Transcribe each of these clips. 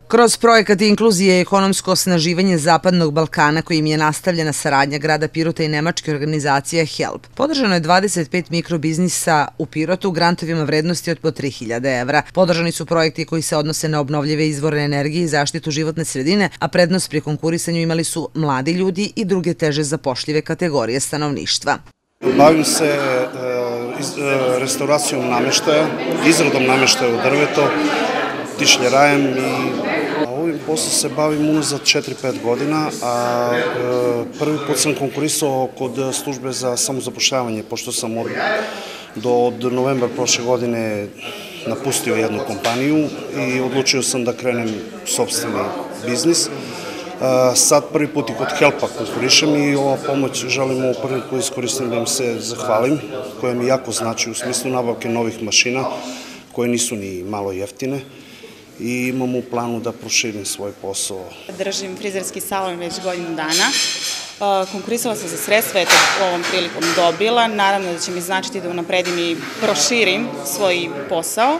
Kroz projekat inkluzije i ekonomsko osnaživanje Zapadnog Balkana, kojim je nastavljena saradnja grada Pirota i nemačke organizacije HELP, podržano je 25 mikrobiznisa u Pirotu grantovima vrednosti od po 3.000 evra. Podržani su projekti koji se odnose na obnovljive izvore energije i zaštitu životne sredine, a prednost pri konkurisanju imali su mladi ljudi i druge teže zapošljive kategorije stanovništva. Bavim se restauracijom nameštaja, izradom nameštaja u drveto, tišljerajem i ovim poslom se bavim unazad 4-5 godina, a prvi put sam konkurisao kod službe za samozapošljavanje, pošto sam od novembra prošle godine napustio jednu kompaniju i odlučio sam da krenem sopstveni biznis. Sad prvi put i kod HELP-a konkurišem i ova pomoć želim ovu priliku iskoristim da im se zahvalim, koja mi jako znači u smislu nabavke novih mašina, koje nisu ni malo jeftine. I imam u planu da proširim svoj posao. Držim frizerski salon već godinu dana. Konkurisala sam za sredstva, eto ovom prilikom dobila. Naravno da će mi značiti da unapredim i proširim svoj posao.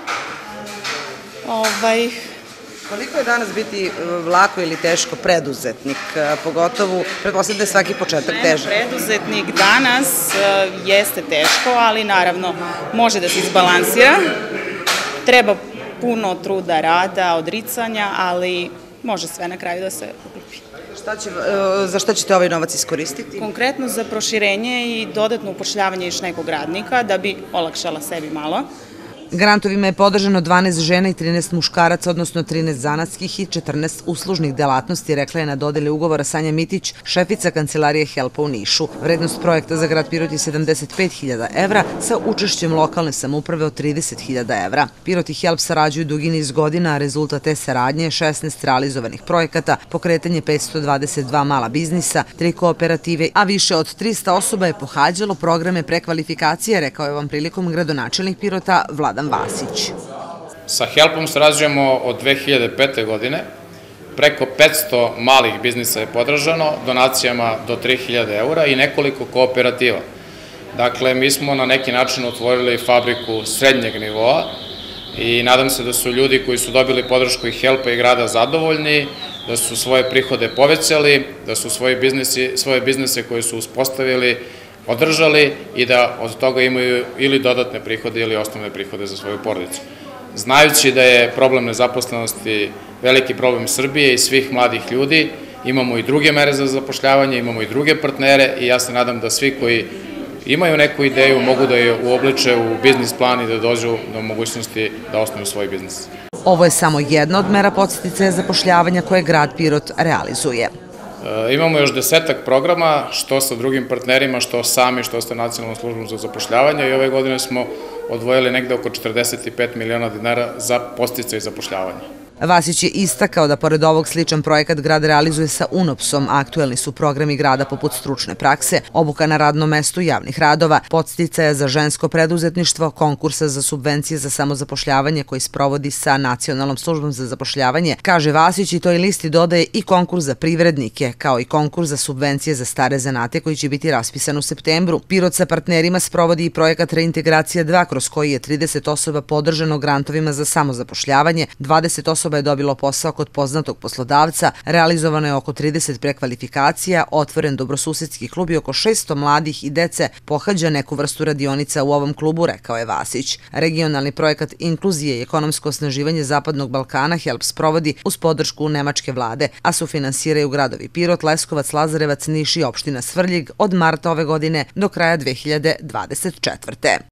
Koliko je danas biti lako ili teško preduzetnik, pogotovo, pretpostavljam da je svaki početak težak? Preduzetnik danas jeste teško, ali naravno može da se izbalansira. Treba puno truda, rada, odricanja, ali može sve na kraju da se uklopi. Za šta ćete ovaj novac iskoristiti? Konkretno za proširenje i dodatno upošljavanje još nekog radnika da bi olakšala sebi malo. Grantovima je podržano 12 žena i 13 muškaraca, odnosno 13 zanatskih i 14 uslužnih delatnosti, rekla je na dodeli ugovora Sanja Mitić, šefica kancelarije HELP-a u Nišu. Vrednost projekta za grad Pirot je 75.000 evra sa učešćem lokalne samouprave od 30.000 evra. Pirot i HELP sarađuju dugi niz godina, a rezultat te saradnje je 16 realizovanih projekata, pokretanje 522 mala biznisa, 3 kooperative, a više od 300 osoba je pohađalo programe prekvalifikacije, rekao je ovom prilikom gradonačelnik Pirota Vladan Vasić. Sa HELP-om sarađujemo od 2005. godine. Preko 500 malih biznisa je podržano, donacijama do 3.000 eura i nekoliko kooperativa. Dakle, mi smo na neki način otvorili fabriku srednjeg nivoa i nadam se da su ljudi koji su dobili podršku i HELP-a i grada zadovoljni, da su svoje prihode povećali, da su svoje biznise koje su uspostavili održali i da od toga imaju ili dodatne prihode ili osnovne prihode za svoju porodicu. Znajući da je problem nezaposlenosti veliki problem Srbije i svih mladih ljudi, imamo i druge mere za zapošljavanje, imamo i druge partnere i ja se nadam da svi koji imaju neku ideju mogu da je uobliče u biznis plan i da dođu do mogućnosti da osnuju svoj biznis. Ovo je samo jedna od mera podsticaja zapošljavanja koje grad Pirot realizuje. Imamo još 10 programa, što sa drugim partnerima, što sami, što sa Nacionalnom službom za zapošljavanje i ove godine smo odvojili negde oko 45 miliona dinara za podsticaj zapošljavanja. Vasić je istakao da pored ovog sličan projekat grad realizuje sa UNOPS-om, aktuelni su programi grada poput stručne prakse, obuka na radnom mestu javnih radova, podsticaja za žensko preduzetništvo, konkursa za subvencije za samozapošljavanje koji sprovodi sa Nacionalnom službom za zapošljavanje, kaže Vasić, i toj listi dodaje i konkurs za privrednike, kao i konkurs za subvencije za stare zanate koji će biti raspisan u septembru. Pirot sa partnerima sprovodi i projekat Reintegracija 2, kroz koji je 30 osoba podržano grantovima za samozapošljavanje, 20 osoba je dobilo posao kod poznatog poslodavca, realizovano je oko 30 prekvalifikacija, otvoren dobrosusedski klub i oko 600 mladih i dece pohađa neku vrstu radionica u ovom klubu, rekao je Vasić. Regionalni projekat inkluzije i ekonomsko osnaživanje Zapadnog Balkana HELP sprovodi uz podršku nemačke vlade, a sufinansiraju gradovi Pirot, Leskovac, Lazarevac, Niš i opština Svrljig od marta ove godine do kraja 2024.